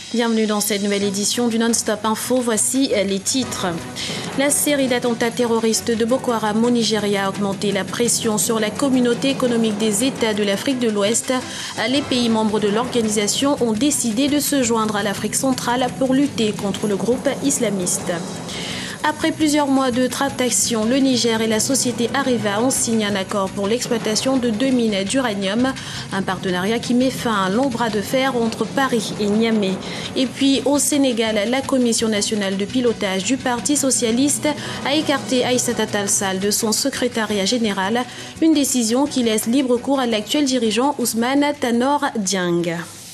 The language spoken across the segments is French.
Bienvenue dans cette nouvelle édition du Non-Stop Info. Voici les titres. La série d'attentats terroristes de Boko Haram au Nigeria a augmenté la pression sur la communauté économique des États de l'Afrique de l'Ouest. Les pays membres de l'organisation ont décidé de se joindre à l'Afrique centrale pour lutter contre le groupe islamiste. Après plusieurs mois de tractations, le Niger et la société Areva ont signé un accord pour l'exploitation de 2 mines d'uranium, un partenariat qui met fin à un long bras de fer entre Paris et Niamey. Et puis au Sénégal, la Commission nationale de pilotage du Parti socialiste a écarté Aïssata Tall Sall de son secrétariat général, une décision qui laisse libre cours à l'actuel dirigeant Ousmane Tanor Dieng.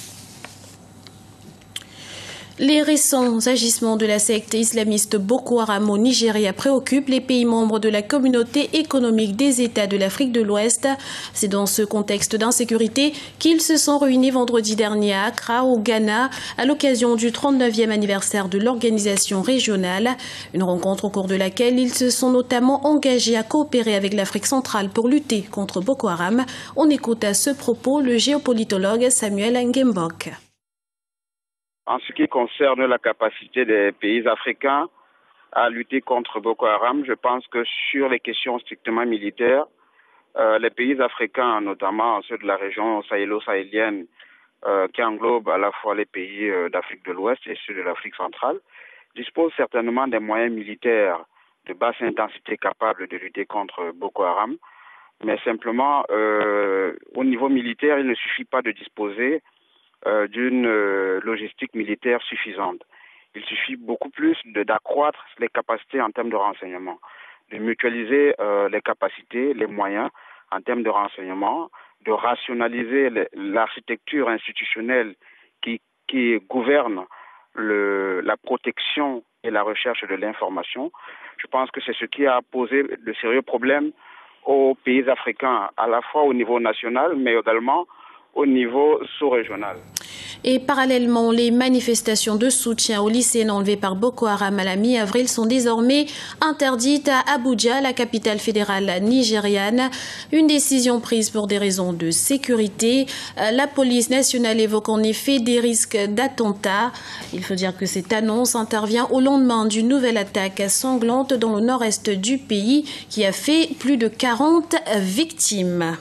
Les récents agissements de la secte islamiste Boko Haram au Nigeria préoccupent les pays membres de la communauté économique des États de l'Afrique de l'Ouest. C'est dans ce contexte d'insécurité qu'ils se sont réunis vendredi dernier à Accra, au Ghana, à l'occasion du 39e anniversaire de l'organisation régionale. Une rencontre au cours de laquelle ils se sont notamment engagés à coopérer avec l'Afrique centrale pour lutter contre Boko Haram. On écoute à ce propos le géopolitologue Samuel Ngembok. En ce qui concerne la capacité des pays africains à lutter contre Boko Haram, je pense que sur les questions strictement militaires, les pays africains, notamment ceux de la région sahélo-sahélienne, qui englobe à la fois les pays d'Afrique de l'Ouest et ceux de l'Afrique centrale, disposent certainement des moyens militaires de basse intensité capables de lutter contre Boko Haram. Mais simplement, au niveau militaire, il ne suffit pas de disposer d'une logistique militaire suffisante. Il suffit beaucoup plus d'accroître les capacités en termes de renseignement, de mutualiser les capacités, les moyens en termes de renseignement, de rationaliser l'architecture institutionnelle qui gouverne la protection et la recherche de l'information. Je pense que c'est ce qui a posé de sérieux problèmes aux pays africains, à la fois au niveau national, mais également au niveau sous-régional. Et parallèlement, les manifestations de soutien aux lycéens enlevés par Boko Haram à la mi-avril sont désormais interdites à Abuja, la capitale fédérale nigériane. Une décision prise pour des raisons de sécurité. La police nationale évoque en effet des risques d'attentats. Il faut dire que cette annonce intervient au lendemain d'une nouvelle attaque sanglante dans le nord-est du pays qui a fait plus de 40 victimes.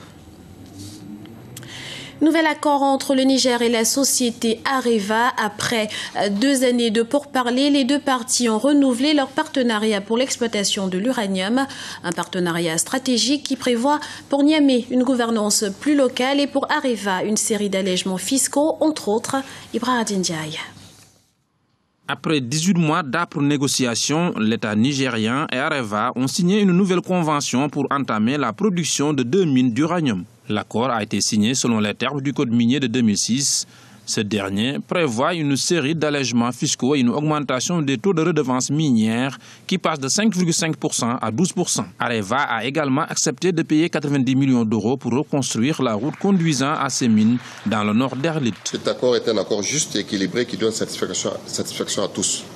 Nouvel accord entre le Niger et la société Areva. Après 2 années de pourparlers, les deux parties ont renouvelé leur partenariat pour l'exploitation de l'uranium. Un partenariat stratégique qui prévoit pour Niamey une gouvernance plus locale et pour Areva une série d'allègements fiscaux, entre autres. Ibrahim Ndiaye. Après 18 mois d'âpres négociations, l'État nigérien et Areva ont signé une nouvelle convention pour entamer la production de 2 mines d'uranium. L'accord a été signé selon les termes du Code minier de 2006. Ce dernier prévoit une série d'allègements fiscaux et une augmentation des taux de redevance minière qui passe de 5,5% à 12%. Areva a également accepté de payer 90 millions d'euros pour reconstruire la route conduisant à ces mines dans le nord d'Erlit. Cet accord est un accord juste et équilibré qui donne satisfaction à tous.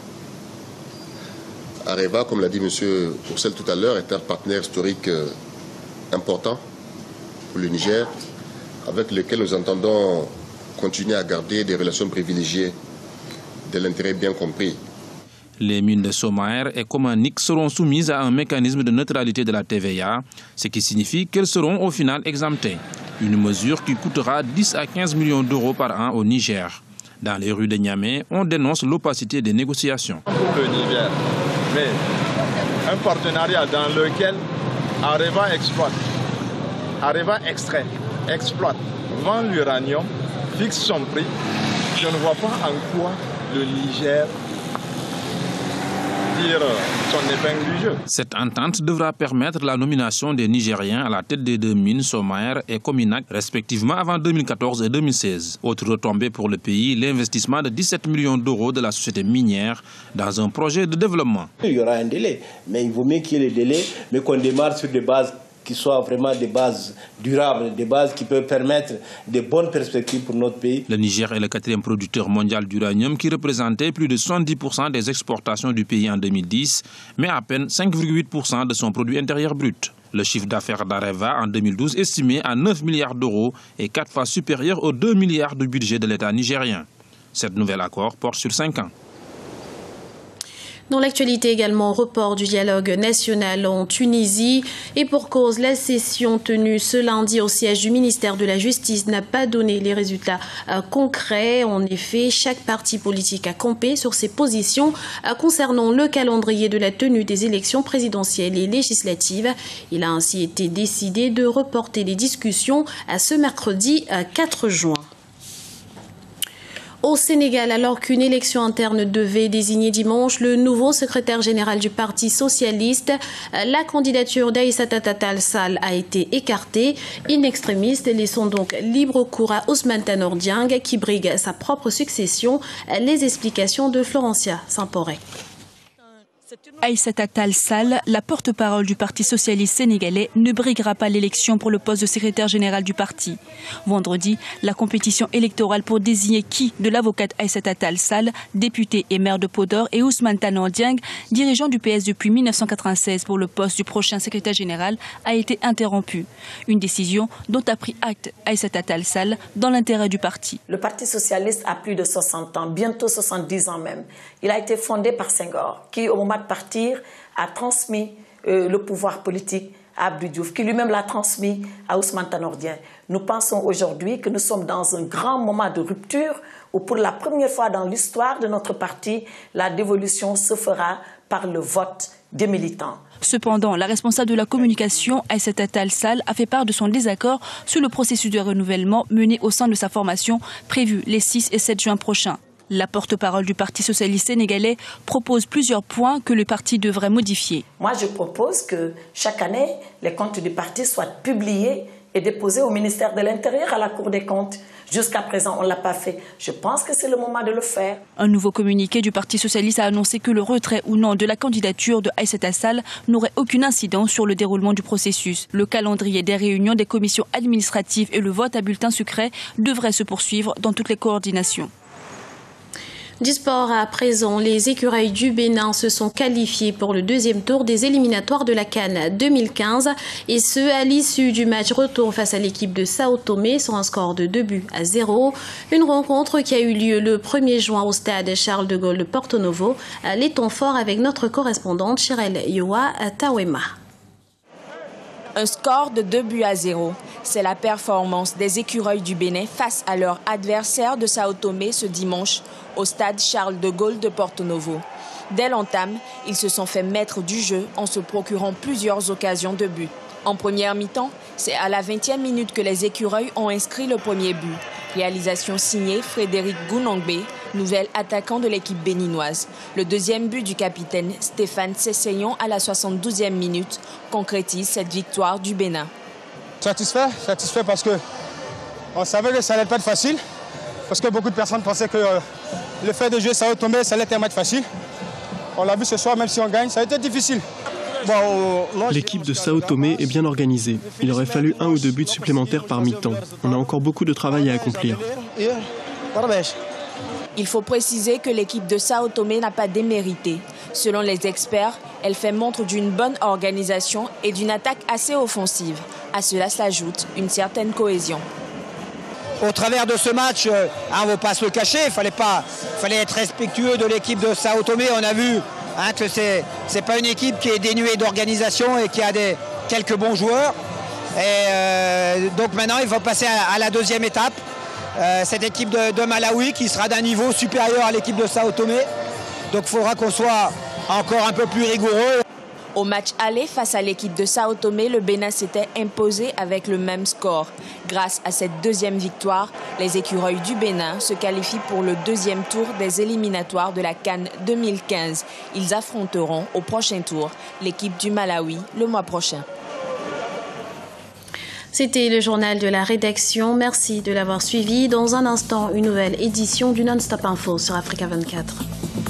Areva, comme l'a dit M. Pourcel tout à l'heure, est un partenaire historique important pour le Niger, avec lequel nous entendons continuer à garder des relations privilégiées de l'intérêt bien compris. Les mines de Somaer et Komanik seront soumises à un mécanisme de neutralité de la TVA, ce qui signifie qu'elles seront au final exemptées. Une mesure qui coûtera 10 à 15 millions d'euros par an au Niger. Dans les rues de Niamey, on dénonce l'opacité des négociations. Pour le Niger, mais un partenariat dans lequel Areva exploite, Areva extrait, exploite, vend l'uranium, fixe son prix. Je ne vois pas en quoi le Niger tire son épingle du jeu. Cette entente devra permettre la nomination des Nigériens à la tête des 2 mines Somaer et Kominak, respectivement avant 2014 et 2016. Autre retombée pour le pays, l'investissement de 17 millions d'euros de la société minière dans un projet de développement. Il y aura un délai, mais il vaut mieux qu'il y ait le délai, mais qu'on démarre sur des bases qui soient vraiment des bases durables, des bases qui peuvent permettre de bonnes perspectives pour notre pays. Le Niger est le 4e producteur mondial d'uranium qui représentait plus de 70% des exportations du pays en 2010, mais à peine 5,8% de son produit intérieur brut. Le chiffre d'affaires d'Areva en 2012 estimé à 9 milliards d'euros est 4 fois supérieur aux 2 milliards de budget de l'État nigérien. Cet nouvel accord porte sur 5 ans. Dans l'actualité également, report du dialogue national en Tunisie et pour cause, la session tenue ce lundi au siège du ministère de la Justice n'a pas donné les résultats concrets. En effet, chaque parti politique a campé sur ses positions concernant le calendrier de la tenue des élections présidentielles et législatives. Il a ainsi été décidé de reporter les discussions à ce mercredi 4 juin. Au Sénégal, alors qu'une élection interne devait désigner dimanche le nouveau secrétaire général du Parti socialiste, la candidature d'Aïssata Tall Sall a été écartée. In extremis, laissons donc libre cours à Ousmane Tanor Dieng qui brigue sa propre succession. Les explications de Florencia Saint-Poré. Aïssata Tall Sall, la porte-parole du Parti socialiste sénégalais, ne briguera pas l'élection pour le poste de secrétaire général du parti. Vendredi, la compétition électorale pour désigner qui de l'avocate Aïssata Tall Sall, députée et maire de Podor, et Ousmane Tanor Dieng, dirigeant du PS depuis 1996 pour le poste du prochain secrétaire général, a été interrompue. Une décision dont a pris acte Aïssata Tall Sall dans l'intérêt du parti. Le Parti socialiste a plus de 60 ans, bientôt 70 ans même. Il a été fondé par Senghor, qui au moment de partir a transmis le pouvoir politique à Abdou Diouf, qui lui-même l'a transmis à Ousmane Tanor Dieng. Nous pensons aujourd'hui que nous sommes dans un grand moment de rupture où pour la première fois dans l'histoire de notre parti, la dévolution se fera par le vote des militants. Cependant, la responsable de la communication, Aïssata Tall Sall, a fait part de son désaccord sur le processus de renouvellement mené au sein de sa formation prévu les 6 et 7 juin prochains. La porte-parole du Parti socialiste sénégalais propose plusieurs points que le parti devrait modifier. Moi, je propose que chaque année, les comptes du parti soient publiés et déposés au ministère de l'Intérieur, à la Cour des comptes. Jusqu'à présent, on ne l'a pas fait. Je pense que c'est le moment de le faire. Un nouveau communiqué du Parti socialiste a annoncé que le retrait ou non de la candidature de Aïssata Sall n'aurait aucune incidence sur le déroulement du processus. Le calendrier des réunions des commissions administratives et le vote à bulletin secret devraient se poursuivre dans toutes les coordinations. Du sport à présent, les écureuils du Bénin se sont qualifiés pour le deuxième tour des éliminatoires de la CAN 2015 et ce à l'issue du match retour face à l'équipe de Sao Tomé sur un score de 2-0. Une rencontre qui a eu lieu le 1er juin au stade Charles de Gaulle de Porto Novo. Les temps forts avec notre correspondante Chirel Yoa Tawema. Un score de 2-0. C'est la performance des écureuils du Bénin face à leur adversaire de Sao Tomé ce dimanche au stade Charles de Gaulle de Porto Novo. Dès l'entame, ils se sont fait maître du jeu en se procurant plusieurs occasions de but. En première mi-temps, c'est à la 20e minute que les écureuils ont inscrit le premier but. Réalisation signée Frédéric Gounangbe, nouvel attaquant de l'équipe béninoise. Le deuxième but du capitaine Stéphane Sesseyon à la 72e minute concrétise cette victoire du Bénin. Satisfait parce qu'on savait que ça allait pas être facile, parce que beaucoup de personnes pensaient que le fait de jouer Sao Tomé, ça allait être un match facile. On l'a vu ce soir, même si on gagne, ça a été difficile. L'équipe de Sao Tomé est bien organisée. Il aurait fallu 1 ou 2 buts supplémentaires par mi-temps. On a encore beaucoup de travail à accomplir. Il faut préciser que l'équipe de Sao Tomé n'a pas démérité. Selon les experts, elle fait montre d'une bonne organisation et d'une attaque assez offensive. À cela s'ajoute une certaine cohésion. Au travers de ce match, on ne va pas se le cacher, il fallait être respectueux de l'équipe de Sao Tomé. On a vu que c'est pas une équipe qui est dénuée d'organisation et qui a quelques bons joueurs. Et donc maintenant, il faut passer à la deuxième étape. Cette équipe de Malawi qui sera d'un niveau supérieur à l'équipe de Sao Tomé. Donc il faudra qu'on soit encore un peu plus rigoureux. Au match aller face à l'équipe de Sao Tomé, le Bénin s'était imposé avec le même score. Grâce à cette deuxième victoire, les écureuils du Bénin se qualifient pour le deuxième tour des éliminatoires de la CAN 2015. Ils affronteront au prochain tour l'équipe du Malawi le mois prochain. C'était le journal de la rédaction. Merci de l'avoir suivi. Dans un instant, une nouvelle édition du Non-Stop Info sur Africa 24.